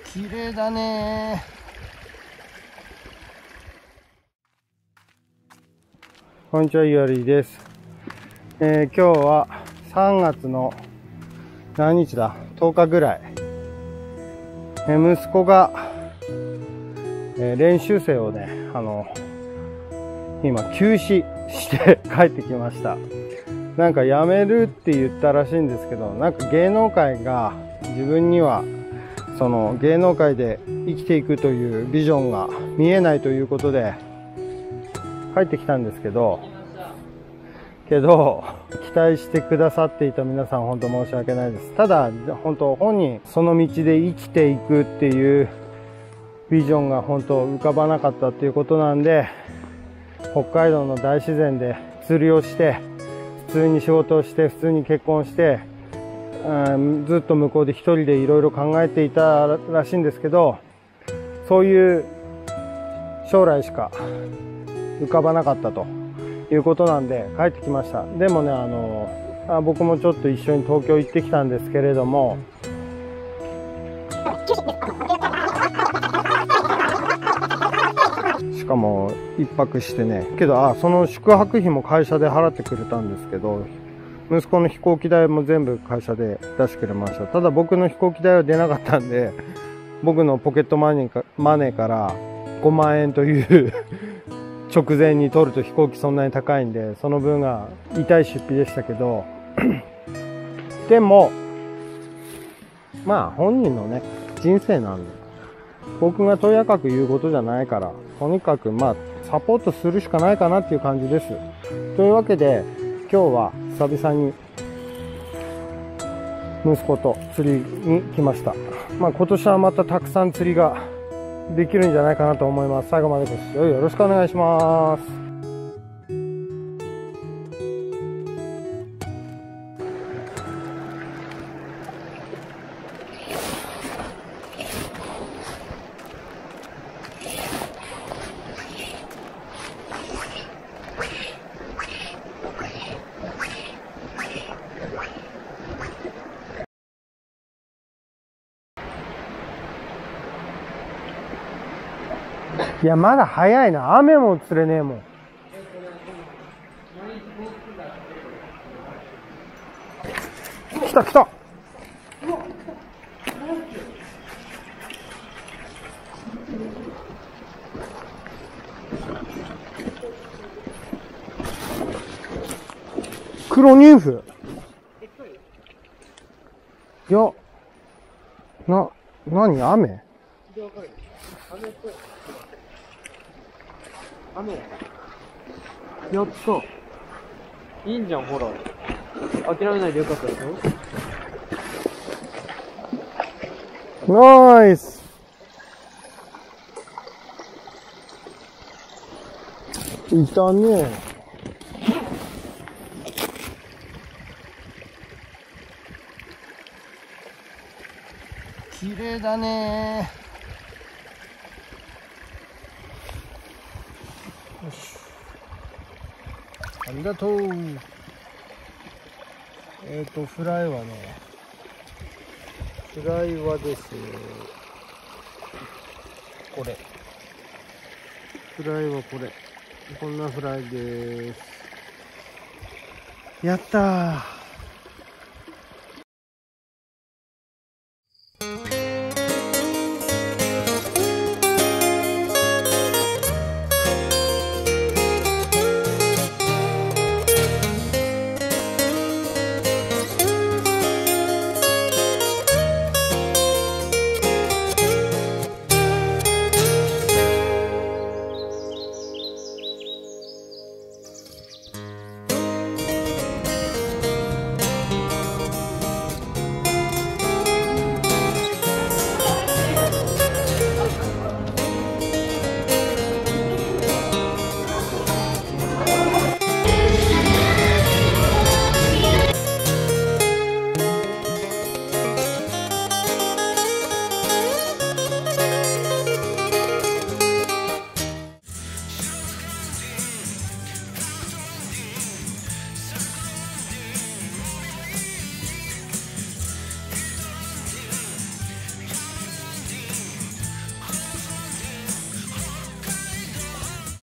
綺麗だね。こんにちは、ゆわりです。今日は3月の何日だ ?10 日ぐらい。息子が、練習生をね、今休止して帰ってきました。なんか辞めるって言ったらしいんですけど、なんか芸能界が自分にはその芸能界で生きていくというビジョンが見えないということで帰ってきたんですけど、期待してくださっていた皆さん本当申し訳ないです。ただ本当本人その道で生きていくっていうビジョンが本当浮かばなかったっていうことなんで、北海道の大自然で釣りをして普通に仕事をして普通に結婚して、ずっと向こうで一人でいろいろ考えていたらしいんですけど、そういう将来しか浮かばなかったということなんで帰ってきました。でもね、僕もちょっと一緒に東京行ってきたんですけれども、しかも一泊してね、けどその宿泊費も会社で払ってくれたんですけど、息子の飛行機代も全部会社で出してくれました。ただ僕の飛行機代は出なかったんで、僕のポケットマネーから5万円という直前に取ると飛行機そんなに高いんで、その分が痛い出費でしたけどでもまあ本人のね人生なんで、僕がとやかく言うことじゃないから、とにかくまあサポートするしかないかなっていう感じです。というわけで今日は久々に息子と釣りに来ました。まあ今年はまたたくさん釣りができるんじゃないかなと思います。最後までご視聴よろしくお願いします。いや、まだ早いな。雨も釣れねえもん。来た来た。黒ニューフ。いや、何雨？ 雨やった。いいんじゃん、ほら。諦めないでよかったですよ。 ナイス。いたね。綺麗だね。よし、ありがとう。フライはね、フライはですね、これ。フライはこれ。こんなフライです。やったー。